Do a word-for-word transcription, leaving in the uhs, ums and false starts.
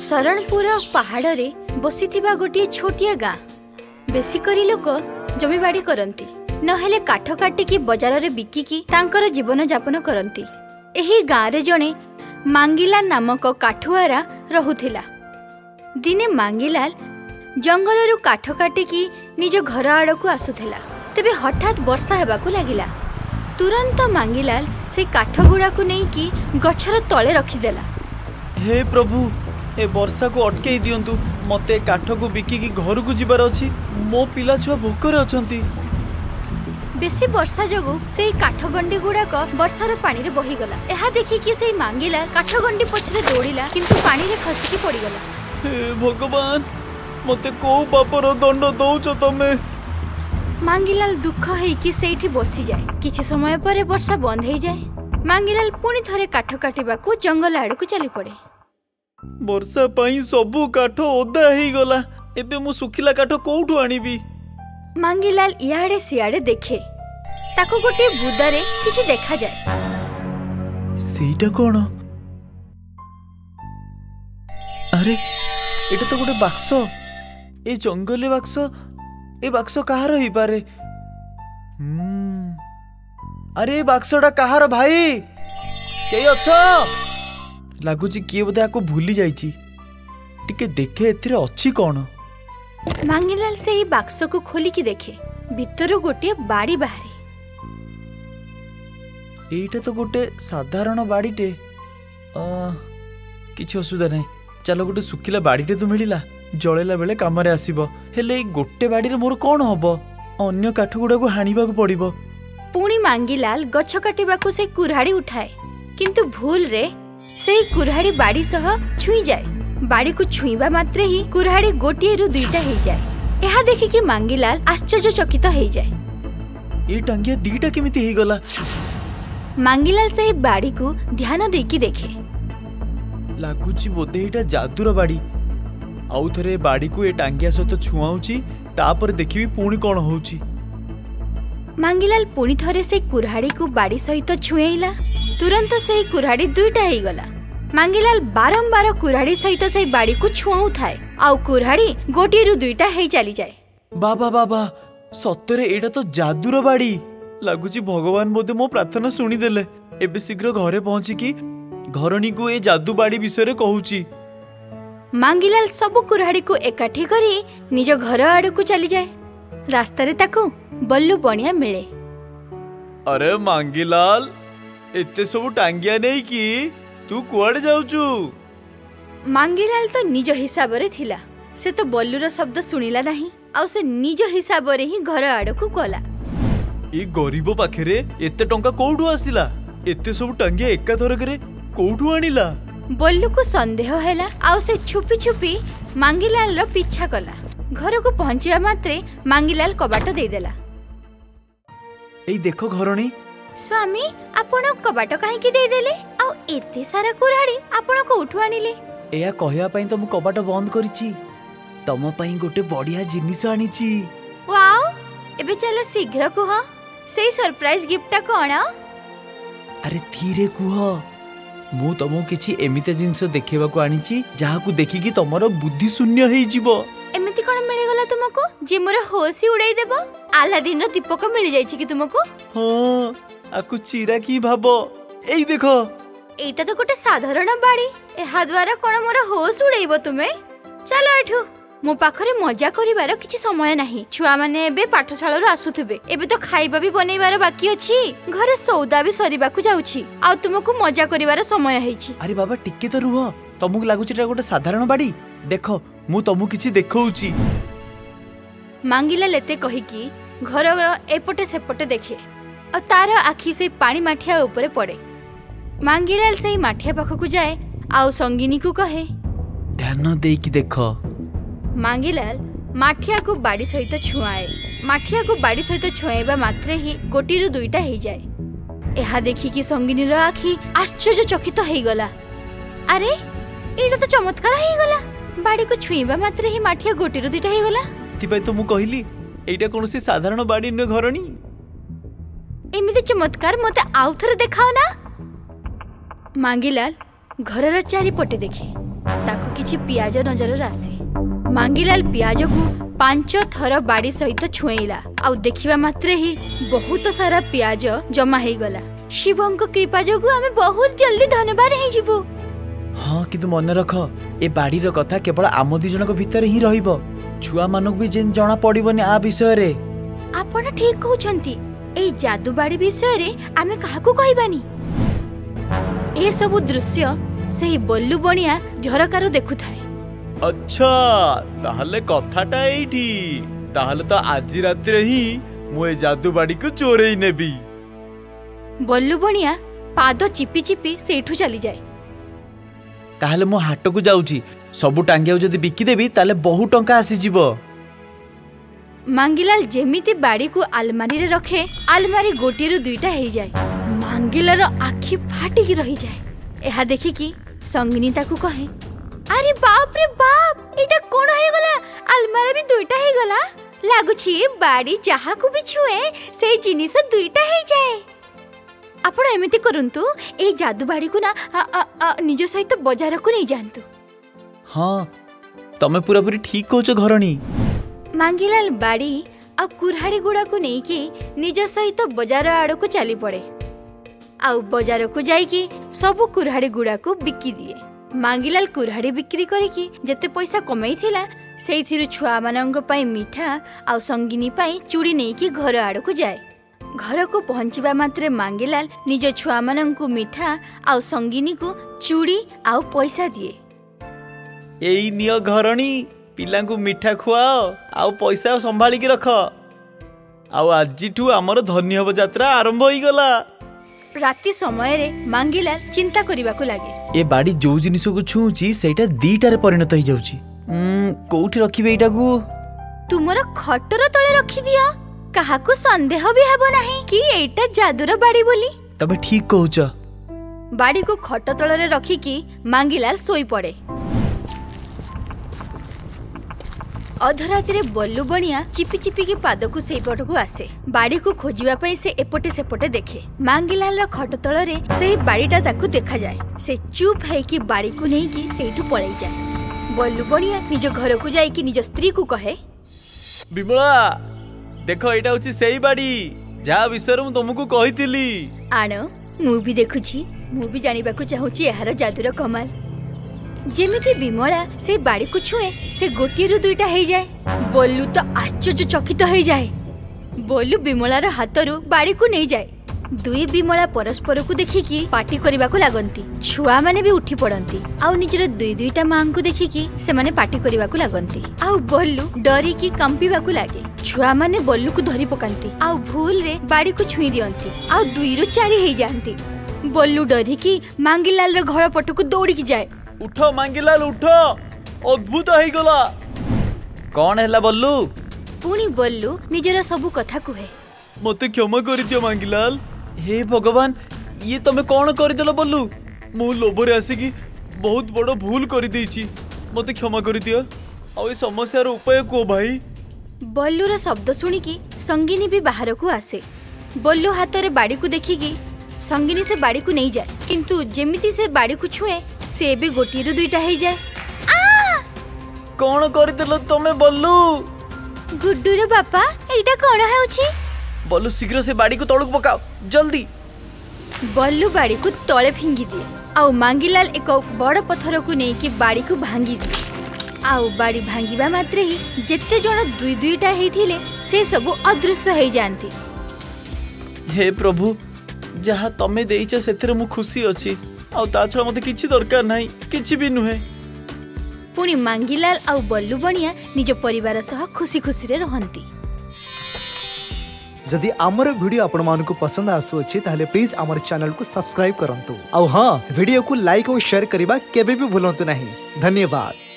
शरणपुर पहाड़ रे बसीथिबा गोटे छोटिया गाँ बेसिकरी लोक जमीबाड़ी करती नहेले काठ काटिकी बजार रे बिकिकी तांकर जीवन यापन करती। एही गाँ रे जणे मांगीलाल नामक काठुआरा रहुथिला। दिने मांगीलाल जंगलरू काठ काटिकी निज घर आड़क आसुथिला। तेबे हठात वर्षा हेबाकू लागिला। तुरंत मांगीलाल से काठ गुड़ाकू नेइकी गछर तले रखिदेला। हे प्रभु ए वर्षा को अटके दियंतु मते काठ को बिकिकी घर को जिबार अछि। मो पिला छुआ भोकर अछंती। बेसी वर्षा जगु से काठ गंडी गुड़ाक वर्षार पानी रे बहीगला। एहा देखिकी से मांगीलाल काठ गंडी पछरे दौड़िला किंतु पानी रे खसिकी पड़ीगला। हे भगवान मते को पापर दंड दौच तमे। मांगीलाल दुख हेकी सेठी बसी जाए। किछि समय परे वर्षा बंद हो जाए। मांगीलाल पुणी थरे काठ काटिबाकू जंगल आड़कू चली पड़े। वर्षा पाई सबु काठ ओदा हेई गला। एबे मु सुखिला काठ कोउठु आनिबी। मांगीलाल इयाड़े सियाड़े देखे ताको गोटे बुदारे किछि देखा जाए। सेटा कोन? अरे एटा तो गोटे बाक्स। ए जंगले बाक्स। ए बाक्स कहार ही पारे? हम्म अरे बाक्सटा कहार भाई? के अछो? लागुची किए बोधे आको भूली जाइची। टिके देखे एथिरे अछि कोन? मांगीलाल से ही बाक्स को खोली की देखे भितर गोटे बाड़ी बाहरी। एटा तो गोटे साधारण बाड़ीटे। अ किछि असुविधा नहीं। चलो गोटे सुखिला बाड़ीटे तो मिलिला। जळेला बेले काम रे आसीबो। हेले ए गोटे बाड़ी रे मोर कोन हबो? अन्य काठ गुडा को हानिबा को पड़िबो। पुणी मांगीलाल गछ काटिबाकू से कुऱ्हाड़ी उठाए किंतु भूल रे से कुऱ्हाड़ी बाड़ी सह छुई जाए। बाड़ी को छुईबा मात्रे ही कुऱ्हाड़ी गोटिए रु दुईटा हो जाए। एहा देखिकी मांगीलाल आश्चर्यचकित हो जाए। ए टांगिया दीटा केमिति हे गला? मांगीलाल से बाड़ी को ध्यान देकी देखे। लागुची बोधे एटा जादूर बाड़ी। आउ थरे बाड़ी को ए टांगिया सहित छुआउची तापर देखिबी पुणी कोन होउची। मांगीलाल पुणी थरे से कुऱ्हाड़ी को बाड़ी सहित छुएला। तुरंत से कुऱ्हाड़ी दुईटा हो गला। मांगीलाल बारंबार कुऱ्हाड़ी सहित से बाड़ी को छुआउ थाए आउ कुऱ्हाड़ी गोटे रु दुईटा हे चली जाए। बाबा बाबा सतरे एटा तो जादूर बाड़ी। लागुची भगवान बोधे मो प्रार्थना सुनी देले। एबे शीघ्र घरे पहुंची की घरणी को ए जादू बाड़ी विषय रे कहूची। मांगीलाल सब कुऱ्हाड़ी को एकाठी करी निज घर आड़कू चली जाए। रास्ता रे ताकू बल्लू बणिया मिले। अरे मांगीलाल एते सब टांगिया नहीं की तू कुआड़े जाउचू? मांगीलाल तो निज हिसाब रे थिला। से तो बल्लूर शब्द सुनिला नहीं आउ से निज हिसाब रे ही घर आड़कू गला। ए गरीब पाखरे एते टंका कोउठु आसिला? एते सब टांगिया एका थरक रे कोउठु आनिला? बल्लू को संदेह हैला आउ से छुपी छुपी मांगीलाल रो पीछा कला। घर को पहुंचिया मात्रे मांगीलाल कबाट दे देला। एई देखो घरणी। स्वामी आपण कबाट काहे की दे देले? आउ एते सारा कुऱ्हाड़ी आपण को उठु आनिले? एया कहया पई तो मु कबाट बंद करिछि। तम पई गोटे बढ़िया जिनिस आनिछि। वाओ एबे चलो शीघ्र कुह सेई सरप्राइज गिफ्ट कोन? अरे धीरे कुह। मु तमो किछि एमिते जिंस देखेबा को आनिछि जहा को देखि कि तमरो बुद्धि शून्य हेई जिवो। एमिति कोन मिले गला तुमको जे मोर होश ही उड़ाई देबो? आलादीन रो दीपक मिल जाई छि कि तुमको? हां आकु चिरा की भाबो। एई देखो एटा तो गोटे साधारण बाड़ी। एहा द्वारा कोन मोर होश उड़ाइबो तुमे? चलो एठू मो पाखरे मजा करिवार किछि समय नाही। छुआ माने एबे पाठशाला रो आसुथिबे। एबे तो खाइबा भी बनैबार बाकी अछि। घरे सौदा भी सरीबा को जाउछि आ तुमको मजा करिवार समय हेछि। अरे बाबा टिके तो रुह। तमको लागुछि एटा गोटे साधारण बाड़ी? देखो मु तमु किछि देखौछि। मांगीलाल एते कहि कि घर एपटे सेपटे देखे और तार आखि से पानी माठिया ऊपर पड़े। मांगीलाल से माठिया पाखकू जाए आउ संगिनी को कहे ध्यान देई कि देखो। मांगीलाल माठिया को बाड़ी सहित छुआए। माठिया को बाड़ी सहित छुआइबा मात्रे ही गोटी रु दुईटा हो जाए। एहा देखि कि संगिनी रो आखि आश्चर्यचकित हो गला। अरे एटा तो चमत्कार हो गला। बाड़ी को छुईबा मात्रे ही माठिया गोटी रु दुईटा हो गला। तिबाई तो मु कहिली एटा कोनोसी साधारण बाड़ी न घरणी। एमिति चमत्कार मते आउ थरे देखाओ ना। मांगीलाल घरर चारिपटे देखे ताकू किछि କିଛି ପିଆଜ ନଜରରେ ଆସେ। ମାଙ୍ଗିଲାଲ ପିଆଜକୁ ପାଞ୍ଚ ଥର ବାଡ଼ି ସହିତ ଛୁଇଁଲା ଆଉ ଦେଖିବା ମାତ୍ରେ ହିଁ ବହୁତ ସାରା ପିଆଜ ଜମା ହେଇଗଲା। ଶିବଙ୍କ କୃପା ଯୋଗୁ ଆମେ ବହୁତ ଜଲ୍ଦି ଧନବାନ ହେଇଯିବୁ। ହଁ କିନ୍ତୁ ମନେ ରଖ ଏ ବାଡ଼ିର କଥା କେବଳ ଆମ ଦି ଜଣଙ୍କ ଭିତରେ ହିଁ ରହିବ। ଛୁଆ ମାନଙ୍କୁ ବି ଯେନ୍ ଜଣା ପଡିବନି ଆ ବିଷୟରେ। ଆପଣ ଠିକ କହୁଛନ୍ତି। ଏଇ ଯାଦୁ ବାଡ଼ି ବିଷୟରେ ଆମେ କାହାକୁ କହିବାନି। ଏ ସବୁ ଦୃଶ୍ୟ ସେହି ବଲ୍ଲୁ ବଣିଆ ଝରକାରୁ ଦେଖୁଥାଏ। ଆଚ୍ଛା ତାହେଲେ କଥାଟା ଏଇଠି। ତାହେଲେ ତ ଆଜି ରାତିରେ ହିଁ ମୁଁ ଏ ଯାଦୁ ବାଡ଼ିକୁ ଚୋରେଇ ନେବି। ବଲ୍ଲୁ ବଣିଆ ପାଦ ଚିପି ଚିପି ସେଇଠୁ ଚାଲିଯାଏ। ତାହେଲେ ମୁଁ ହାଟକୁ ଯାଉଛି। ସବୁ ଟାଙ୍ଗିଆକୁ ଯଦି ବିକିଦେବି ତାହେଲେ ବହୁ ଟଙ୍କା ଆସିଯିବ। ମାଙ୍ଗିଲାଲ ଯେମିତି ବାଡ଼ିକୁ ଆଲମାରିରେ ରଖେ ଆଲମାରି ଗୋଟିଏରୁ ଦୁଇଟା ହେଇଯାଏ। ମାଙ୍ଗିଲାର ଆଖି ଫାଟିକି ରହିଯାଏ। ଏହା ଦେଖିକି ସଙ୍ଗିନୀ ତାକୁ କହେ, ଆରେ ବାପ ରେ ବାପ, ଏଇଟା କଣ ହେଇଗଲା? ଆଲମାରି ବି ଦୁଇଟା ହେଇଗଲା। ଲାଗୁଛି ବାଡ଼ି ଯାହାକୁ ବି ଛୁଏଁ ସେଇ ଜିନିଷ ଦୁଇଟା ହେଇଯାଏ। ଆପଣ ଏମିତି କରନ୍ତୁ, ଏଇ ଯାଦୁ ବାଡ଼ିକୁ ନା ନିଜ ସହିତ ବଜାରକୁ ନେଇ ଯାଆନ୍ତୁ। ହଁ ତମେ ପୁରାପୁରି ଠିକ କହୁଛ ଘରଣୀ। ମାଙ୍ଗିଲାଲ ବାଡ଼ି ଆଉ କୁରାଢ଼ୀ ଗୁଡ଼ାକୁ ନେଇକି ନିଜ ସହିତ ବଜାର ଆଡ଼କୁ ଚାଲି ପଡ଼େ ଆଉ ବଜାରକୁ ଯାଇକି ସବୁ କୁରାଢ଼ୀ ଗୁଡ଼ାକୁ ବିକି ଦିଏ। ମାଙ୍ଗିଲାଲ କୁରାଢ଼ୀ ବିକ୍ରି କରିକି ଯେତେ ପଇସା କମେଇଥିଲା ସେଇଥିରୁ ଛୁଆମାନଙ୍କ ପାଇଁ ମିଠା ଆଉ ସଙ୍ଗିନୀ ପାଇଁ ଚୁଡ଼ି ନେଇକି ଘର ଆଡ଼କୁ ଯାଏ। ଘରକୁ ପହଞ୍ଚିବା ମାତ୍ରେ ମାଙ୍ଗିଲାଲ ନିଜ ଛୁଆମାନଙ୍କୁ ମିଠା ଆଉ ସଙ୍ଗିନୀକୁ ଚୁଡ଼ି ଆଉ ପଇସା ଦିଏ। ଏଇ ନିଅ ଘରଣୀ, ପିଲାଙ୍କୁ ମିଠା ଖୁଆଅ ଆଉ ପଇସା ସମ୍ଭାଳିକି ରଖ। ଆଉ ଆଜିଠୁ ଆମର ଧନୀ ହବ ଯାତ୍ରା ଆରମ୍ଭ ହେଇଗଲା। ରାତି ସମୟରେ ମାଙ୍ଗିଲାଲ ଚିନ୍ତା କରିବାକୁ ଲାଗେ। ଏ ବାଡ଼ି ଯୋଉ ଜିନିଷକୁ ଛୁଉଁଛି ସେଇଟା ଦିଟାରେ ପରିଣତ ହେଇଯାଉଛି। କୋଉଠି ରଖିବେ ଏଇଟାକୁ? ତୁମର ଖଟର ତଳେ ରଖିଦିଅ। କାହାକୁ ସନ୍ଦେହ ବି ହେବ ନାହିଁ କି ଏଇଟା ଯାଦୁର ବାଡ଼ି ବୋଲି। ତମେ ଠିକ କହୁଛ। ବାଡ଼ିକୁ ଖଟ ତଳରେ ରଖିକି ମାଙ୍ଗିଲାଲ ଶୋଇପଡ଼େ। ଅଧରାତିରେ ବଲ୍ଲୁ ବଣିଆ ଚିପି ଚିପିକି ପାଦକୁ ସେଇପଟକୁ ଆସେ। ବାଡ଼ିକୁ ଖୋଜିବା ପାଇଁ ସେ ଏପଟେ ସେପଟେ ଦେଖେ। ମାଙ୍ଗିଲାଲର ଖଟ ତଳରେ ସେହି ବାଡ଼ିଟା ତାକୁ ଦେଖାଯାଏ। ସେ ଚୁପ୍ ହେଇକି ବାଡ଼ିକୁ ନେଇକି ସେଇଠୁ ପଳେଇଯାଏ। ବଲ୍ଲୁ ବଣିଆ ନିଜ ଘରକୁ ଯାଇକି ନିଜ ସ୍ତ୍ରୀକୁ କହେ, ବିମଳା ଦେଖ, ଏଇଟା ହଉଛି ସେଇ ବାଡ଼ି ଯାହା ବିଷୟରେ ମୁଁ ତମକୁ କହିଥିଲି। ଆଣ, ମୁଁ ବି ଦେଖୁଛି। ମୁଁ ବି ଜାଣିବାକୁ ଚାହୁଁଛି ଏହାର ଯାଦୁର କମାଲ। ଯେମିତି ବିମଳା ସେ ବାଡ଼ିକୁ ଛୁଏଁ ସେ ଗୋଟିଏରୁ ଦୁଇଟା ହେଇଯାଏ। ବଲ୍ଲୁ ତ ଆଶ୍ଚର୍ଯ୍ୟଚକିତ ହେଇଯାଏ। ବଲ୍ଲୁ ବିମଳାର ହାତରୁ ବାଡ଼ିକୁ ନେଇଯାଏ। ଦୁଇ ବିମଳା ପରସ୍ପରକୁ ଦେଖିକି ପାଟି କରିବାକୁ ଲାଗନ୍ତି। ଛୁଆମାନେ ବି ଉଠି ପଡନ୍ତି ଆଉ ନିଜର ଦୁଇ ଦୁଇଟା ମାଙ୍କୁ ଦେଖିକି ସେମାନେ ପାଟି କରିବାକୁ ଲାଗନ୍ତି। ଆଉ ବଲ୍ଲୁ ଡରିକି କମ୍ପିବାକୁ ଲାଗେ। ଛୁଆମାନେ ବଲ୍ଲୁକୁ ଧରି ପକାନ୍ତି ଆଉ ଭୁଲରେ ବାଡ଼ିକୁ ଛୁଇଁ ଦିଅନ୍ତି ଆଉ ଦୁଇରୁ ଚାରି ହେଇଯାଆନ୍ତି। ବଲ୍ଲୁ ଡରିକି ମାଙ୍ଗିଲାଲର ଘର ପଟକୁ ଦୌଡ଼ିକି ଯାଏ। ଉଠ ମାଙ୍ଗିଲାଲ ଉଠ, ଅଦ୍ଭୁତ ହେଇଗଲା। କଣ ହେଲା ବଲ୍ଲୁ? ପୁଣି ବଲ୍ଲୁ ନିଜର ସବୁ କଥା କୁହେ। ମତେ କ୍ଷମା କରିଦିଅ ମାଙ୍ଗିଲାଲ। हे भगवान, ये तमे कौन करदेल बल्लू? मु लोभरे आसिकी बहुत बड़ भूल कर देइछि। मते क्षमा कर दियो। आ ए समस्यार उपाय को भाई? बल्लूर शब्द सुनिकी संगिनी भी बाहर को आसे। बल्लू हाथ रे बाड़ी को देखिकी संगिनी से बाड़ी को नहीं जाए, किंतु जेमिति से बाड़ी को छुए से भी गोटी रु दुईटा हो जाए। आ कौन करदेल तमे बल्लू? गुड्डू रे बापा, एटा कोन हेउछि? बल्लू शीघ्र से बाड़ी को तळक पकाओ, जल्दी। बल्लू बाड़ी को तले फिंगी दिए आउ मांगीलाल एक बड़ पत्थर को नहीं कि बाड़ी को भांगी दिए। आउ बाड़ी भांगिबा मात्रे ही जेते जण दुई दुईटा हेथिले से सब अदृश्य हो जाती। हे प्रभु, जहा तमे देइछ सेथरे मु खुशी अछि। आउ ता छडा मते किछि दरकार नाही, किछि भी नुहे। पुणी मांगीलाल आउ बल्लू बनिया निज परिवार सह खुशी खुशी रे रहंती। जदि आमर वीडियो आपण मानकु पसंद आसु अछि ताहले प्लीज आमर चैनल को सब्सक्राइब करंतु। आउ हां, वीडियो को लाइक और शेयर करबा केबे भी भूलंतु नहीं। धन्यवाद।